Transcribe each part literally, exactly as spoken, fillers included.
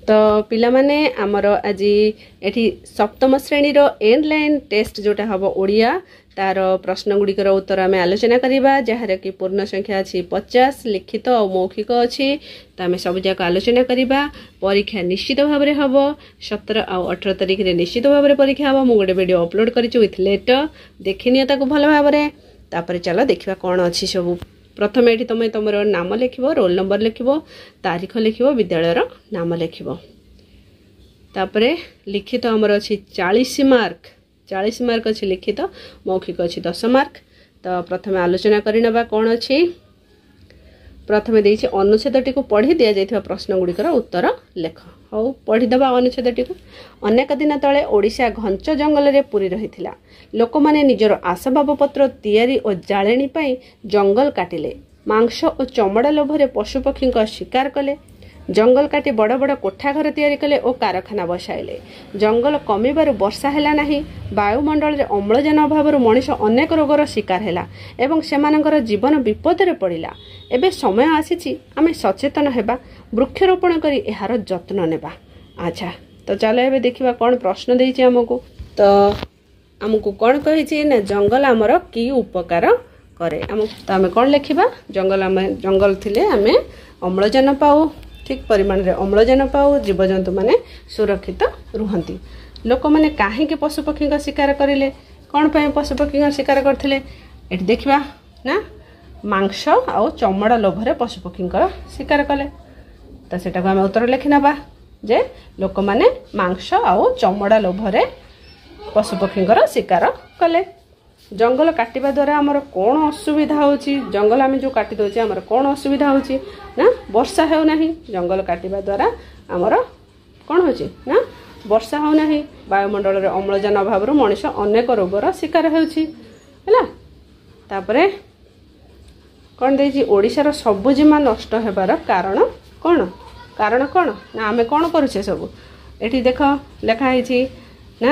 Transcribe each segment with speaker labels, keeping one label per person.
Speaker 1: तो पिला माने आमर आज एठी सप्तम श्रेणी रो एंड लाइन टेस्ट जोटा हबो ओडिया तार प्रश्न गुड़िकर उत्तर आम आलोचना करवा जहार कि पूर्ण संख्या अच्छी पचास लिखित और मौखिक अच्छी तो आम सब जाक आलोचना करवा। परीक्षा निश्चित भाव में हम सतर आ अठर तारिख में निश्चित भाव में परीक्षा हम मुझे वीडियो अपलोड करी विथ लेटर देखनी भल भाव में तापर चलो देखा कौन अच्छी सब। प्रथम ये तुम तुम नाम लिख रोल नंबर लिख तारीख लिख विद्यालय नाम लिख तापर लिखित आमर अच्छी चालीस मार्क चालीस मार्क अच्छी लिखित मौखिक अच्छी दस मार्क। तो प्रथम आलोचना करना कौन अच्छी प्रथम देती अनुच्छेद टी पढ़ी दि जाइए प्रश्न गुड़िकर उत्तर लेख हौ पढ़ीदबा अनुच्छेद टी। अनेक दिन तले ओडिशा घंच जंगल में पूरी रही लोक माने निजर आसबाबपत्र तैयारी और जाळेणी पाई जंगल काटिले मांस और चमड़ा लोभरे पशुपक्षी शिकार कले जंगल काटी बड़ बड़ कोठा घर तैयारी कले और कारखाना बसाइले जंगल कमिबारु वर्षा हैला नाही वायुमंडल रे अम्लजान अभाव मनीष अनेक रोगर शिकार हैला एवं सेमानकर जीवन विपद रे पड़िला। एबे समय आसीछि आमे सचेतन हेबा वृक्षरोपण करी एहार जत्न नेबा। अच्छा तो चलो एबे देखिबा कोन प्रश्न देइछि हमकु। तो हमकु कोन कहिछि ना जंगल हमर की उपकार करे हम तो आमे कोन लिखिबा जंगल आमे जंगल थिले आमे अम्लजान पाऊ ठीक परिमाण रे अम्लजान पाऊ जीवजंतु माने सुरक्षित रुहंती। लोक माने काहे के पशुपक्षी का शिकार करिले कौन पे पशुपक्षी का शिकार करथिले एठी देखिबा ना मांस आउ चमड़ा लोभरे पशुपक्षी का शिकार कले तो सेटा को हम उत्तर लिखि नबा जे लोक माने मांस आउ चमड़ा लोभरे पशुपक्षी का शिकार कले। जंगल काटिबा द्वारा आमर कौन असुविधा होची जंगल आम जो काटी दौचे आमर कौन असुविधा होची ना वर्षा हो नहीं जंगल काटिबा द्वारा आमर कौन होची ना वर्षा हो नहीं वायुमंडल रे अम्लजान अभाव मनीष अनेक रोगर शिकार होची हैला। तापरे कौन देजी ओडिशार सबुजिमा नष्ट हेबार कारण कौन कारण कौन ना आमे कौन करूछे सब एठी देख लेखा है ना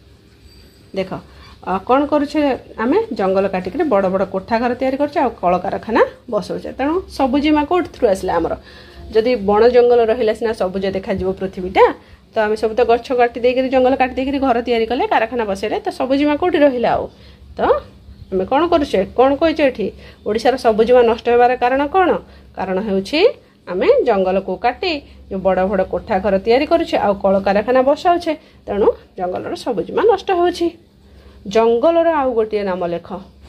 Speaker 1: देख कौन करुचे आमे जंगल काटिक बड़ बड़ कोठा घर तैयारी करछे आ कल कारखाना बसौचे तेणु सबुजिमा कोठ थ्रू आसला आमर जदि बण जंगल रहिला सिना सबुज देखा जीव पृथ्वीटा तो आमे सब तो गछ काटी देकरी जंगल काटी देकरी घर तैयारी कले कारखाना बसेले तो सबुजिमा कोठी रहिला आ तो आमे कौन करुचे कौन कहिचे एठी ओडिशार सबुजिमा नष्ट हेबार कारण कौन कारण हेउछि आमे जंगल को काटी जो बड़ बड़ कोठा घर तैयारी करुछे आ कल कारखाना बसाउछे तेणु जंगलर सबुजिमा नष्ट होउछि। जंगल आउ गोटे नाम लेख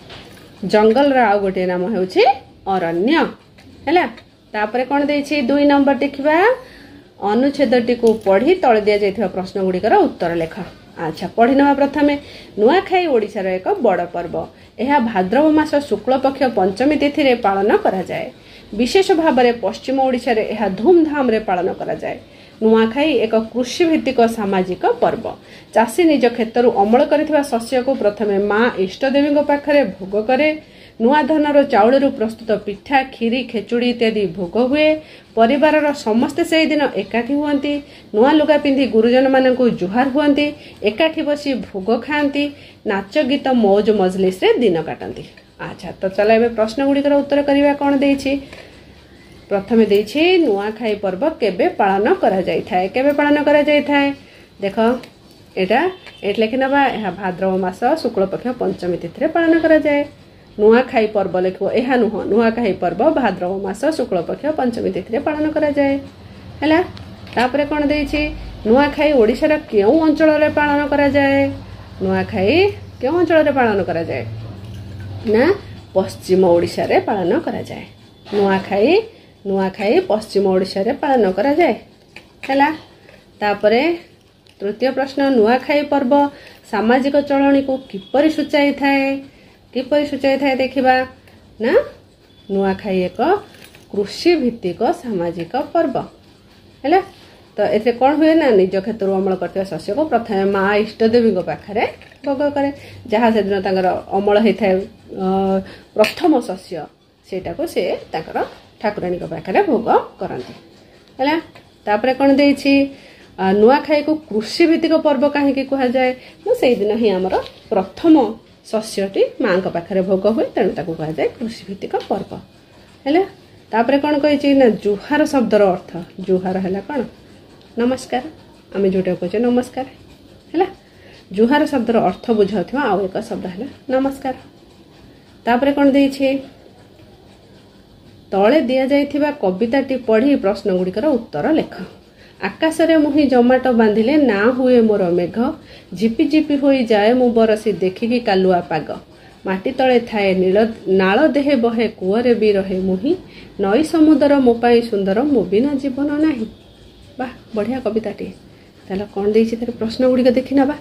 Speaker 1: जंगल आउ गोटे नाम होउछि अरण्य हैला। तापरे कोन देछि दुई नंबर देखिबा अनुच्छेद टी को पढ़ी तळे दिया जाइथिबा प्रश्न गुड़िकर उत्तर लेख। अच्छा पढ़ी नवा प्रथमे नुआखाई ओडिशार एक बड़ पर्व यह भाद्रव मास शुक्ल पक्ष पंचमी तिथि रे पालन करा जाए विशेष भाव में पश्चिम ओडिशा रे यह धूमधाम रे पालन करा जाए। नुआखाई एक कृषि भित्तिक सामाजिक पर्व चाषी निज क्षेत्र अमल करिथिबा शस्य को प्रथमे माँ इष्टदेवी पाखरे भोग करे नुआ धानर चाउल प्रस्तुत पिठा खीरी खेचुड़ी इत्यादि भोग हुए परिवार समस्ते से दिन एकाठी हुअंती नुआ लुगा पिंधि गुरुजन मानकु जुहार हुअंती एकाठी बसी भोग खाती नाच गीत मौज मजलिस रे दिन काटती। अच्छा तो चलो एबे प्रश्न गुड़िकर उत्तर करवा कौन देछि प्रथमे देछि नुआखाई पर्व केबे पालन करा जाय थाए केबे पालन करा जाय थाए देख एटा एट लेखि नबा एहा भाद्रव मास शुक्ल पक्ष पंचमी तिथि रे पालन करा जाय नुआखाई पर्व लिखो एहा नुह नुआखाई पर्व भाद्रव मास शुक्ल पक्ष पंचमी तिथि रे पालन करा जाय हैला। तापरे कोन देछि नुआखाई ओडिशा रा केउ अंचल रे पालन करा जाय नुआखाई केउ अंचल रे पालन करा जाय ना पश्चिम ओडिशा रे पालन करा जाय नुआखाई नुआखाई पश्चिम ओडिशा रे पालन करा जाय हैला। तापरे तृतीय प्रश्न नुआखाई पर्व सामाजिक चलणी को किपरि सूचाई थाए किपरि सूचाई थाए देखिबा ना नुआखाई एक कृषि भित्तिक सामाजिक पर्व हैला। तो एथे कौन हुए ना निज क्षेत्र अमल करथिबा शस्य को प्रथमे माँ इष्टदेवी पाखरे भोग करे जहाँ से दिन तांकर अमल होता है प्रथम शस्य सेटा को से तांकर ठाकुराणी पाखरे भोग करती है। तापरे कौन देछि नुआखाई को कृषि भित्तिक पर्व कहीं कह जाए ना से दिन ही आमर प्रथम शस्यटी माँ पाखरे भोग हुए तेणु ताकू कह जाए कृषि भित्तिक पर्व है। तापरे कौन कही ना जुहार शब्दर अर्थ जुहार है कौन नमस्कार आम जोटा कहे नमस्कार है। जुहार शब्दर अर्थ बुझाऊ आउ एक शब्द है नमस्कार। तापर कौन देछे तले दिया जाइथिबा कविताटी पढ़ी प्रश्न गुड़िकर उत्तर लेख। आकाशरे मुही जमाटो बांधिले ना हुए मोर मेघ झिपि झिपि होई जाए मु बरसी देखिकी कालुआ पाग माटी तले थाए नील नाल देहे बहे कुआरे भी रहे मुही नई समुद्र मो पाई सुंदर मो बिना जीवन नाही। वाह बढ़िया कविताटी। ताला कौन देछि तार प्रश्न गुड़िक देखि नबा।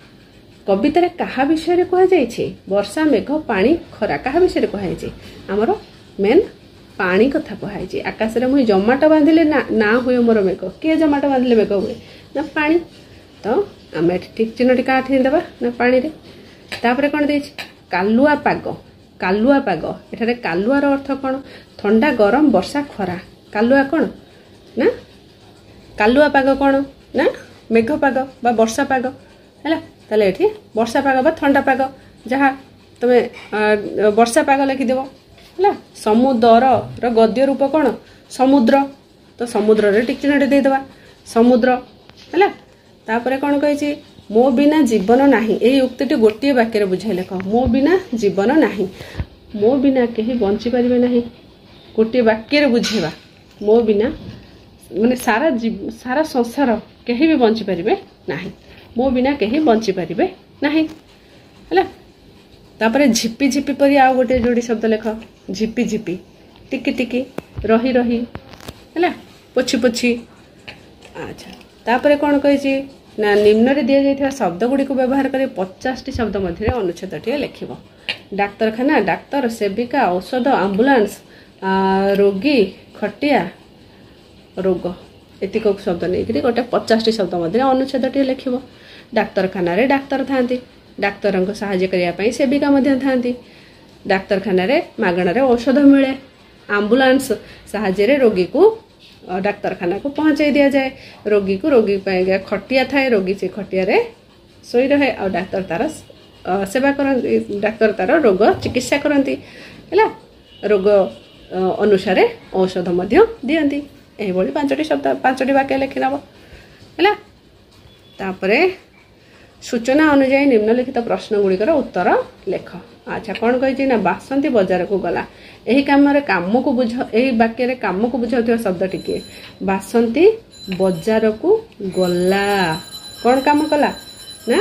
Speaker 1: कवितारे कहा विषय कह जाइछि वर्षा मेघ पानी खरा कहा विषय कह जाइछि हमर मेन पानी कथा कह। आकाश मुझे जमाटो बांधिले ना ना हुए मोर मेघ किए जमाटो बांधिले मेघ हुए ना पानी। तो आम ठीक चिन्ह टी काठी देवा ना पानी रे। तापर कौन देछि कालुआ पाग कालुआ पाग एठारे कालुआर अर्थ कौन ठंडा गरम वर्षा खरा। कालुआ कौन ना कालुआ पाग कौन ना मेघ पाग बा वर्षा पाग है। ताले एठी वर्षा पाग बा ठंडा पाग जहाँ तुम वर्षा पाग लिखिदेव है। समुद्र गद्य रूप कौन समुद्र तो समुद्र रे टिक चिन्ह देदेवा समुद्र है। तापर कौन कही मो बिना जीवन नाही यही उक्ति गोटे वाक्य बुझाई लेख मो बिना जीवन नाही मो बिना कहीं बंची पारे ना गोटे वाक्य बुझेवा मो बिना माने सारा जीव सारा संसार कहीं भी बंची पारे ना मो बिना कहीं बंची पारे ना है। तापर झिपी झिपी परी आउ गोटे जोड़ी शब्द लेख झिपी झिपी टिकी टिकी रही रही है पोछी पोछी। अच्छा तापर कौन कही ना निम्न रे दिया जाइथिबा शब्द गुड़ी को व्यवहार कर पचास टी शब्द मध्य अनुच्छेद टी लिखिब। डाक्तरखाना डाक्तर सेविका औषध आम्बुलांस रोगी खटिया रोग एतिक शब्द नहीं गोटे पचास टी शब्द मध्य अनुच्छेद टी लिखिब। डाक्तरखाना रे डाक्तर थांती डाक्तर को साहाय्य करने सेविका थांती डाक्तरखाना रे मागण रे औषध मिले आम्बुलांस साहाय्य रोगी को डाक्तरखाना को पहुंचाई दिया जाए रोगी को रोगी खटिया थाए रोगी से खटिया रे सोई रहे और डाक्तर तार सेवा कर डाक्तर तार रोग चिकित्सा करती है रोग अनुसार औषध दियंती एही पांचटी शब्द पांचटी वाक्य लिखि नब है। तापरे सूचना अनुଯାयी निम्नलिखित प्रश्न गुड़िकर उत्तर लेख। अच्छा कौन कही ना बासंती बजार को गला यही काम काम को बुझ यही वाक्य काम को बुझाऊ शब्द टिके बासंती बजार को गला कौन काम कला ना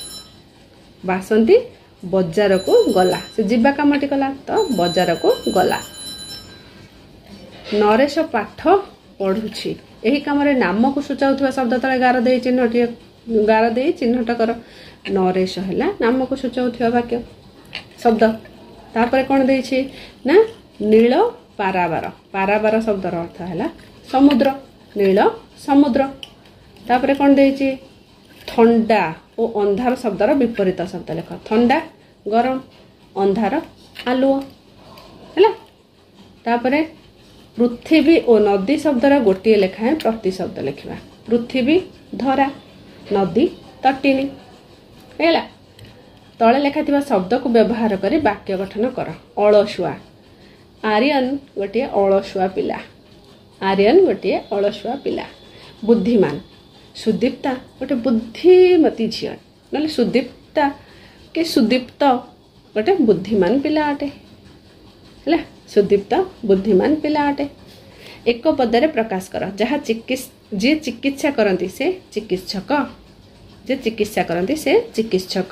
Speaker 1: बासंती बजार को गला से जीवा कामटी कला तो बजार को गला। नरेश पाठ पढ़ुछि यही काम नाम को सूचाऊ शब्द तले गार दे चिन्ह गार दे चिन्हट कर नरेश है नाम को सूचाऊ वाक्य शब्द। तापर कौन देछि ना नील पारावार पारावार शब्दर अर्थ है समुद्र नील समुद्र। तापर कौन देछि ठंडा और अंधार शब्दर विपरीत शब्द लेख ठंडा गरम अंधार आलुओ है। तापर पृथ्वी और नदी शब्दर गोटे लेखाएं प्रति शब्द लिखा पृथ्वी धरा नदी तटिनी है। तले लेखा शब्द को व्यवहार कर वाक्य गठन कर। अलसुआ आर्यन गोटे अलसुआ पिला आर्यन गोटे अलसुआ पिला। बुद्धिमान सुदीप्ता गोटे बुद्धिमती झील ना सुदीप्ता कि सुदीप्त गोटे बुद्धिमान पिला अटे है सुदीप्त बुद्धिमान पिला अटे। एक पदरे प्रकाश कर जहाँ चिकित्स जी चिकित्सा करती से चिकित्सक जे चिकित्सा करती से चिकित्सक।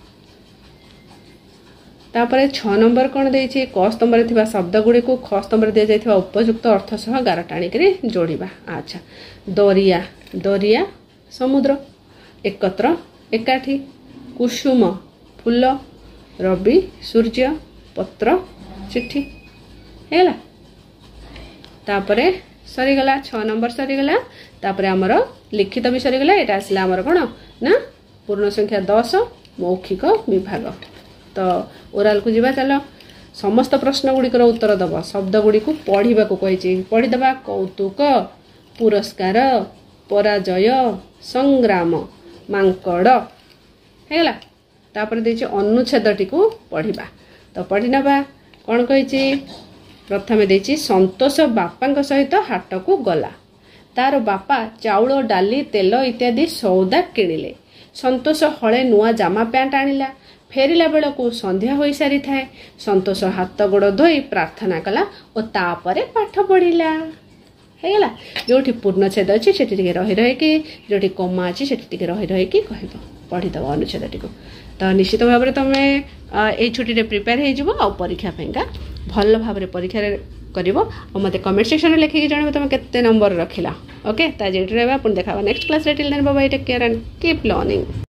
Speaker 1: तापर छह नंबर कौन देछि क स्तंभ थिबा शब्द गुड़ी को ख स्तंभ दिया जाइथिबा उपयुक्त अर्थ सह गार टाणिक जोड़िबा। अच्छा दरिया दरिया समुद्र एकत्र एकाठी कुसुम फूल रवि सूर्य पत्र चिट्ठी है। तापर सरीगला छह नंबर सरीगला। तापर आमर लिखित भी सरीगला एटा आसला आमर कौन ना पूर्ण संख्या दस मौखिक विभाग। तो ओराल को जीवा चलो समस्त प्रश्न गुड़िकर उत्तर दब शब्द गुड़ी को पढ़ा को कही पढ़ीदबा कौतुक पुरस्कार पराजय संग्राम मांकड़ है। तापर देछि अनुच्छेदटी को पढ़ा तो पढ़ी नबा कौन कही प्रथम देछि संतोष बापा सहित हाट को गला तार बापा चाउल डाली तेल इत्यादि सौदा किणिले। संतोष हले नुआ जामा पैंट आनिला। फेरिला बेलू संध्या हो सारी थाए। संतोष हाथ गोड़ धोई प्रार्थना कला और तापरे पाठ पढ़िला। हैगला जोठी पूर्णछेद अच्छी से रही रही जोठी कमा अच्छी से रही रही कह पढ़ीदब अनुच्छेद टी तो निश्चित भाव में तुम ये छुट्टी प्रिपेयर हो परीक्षा भल भाव परीक्षा कर मत कमेंट सेक्शन में लिखिकी जन तुम केते नंबर रखिला। ओके ताजे रहा पुणी देखा next class till then bye bye take care and keep learning.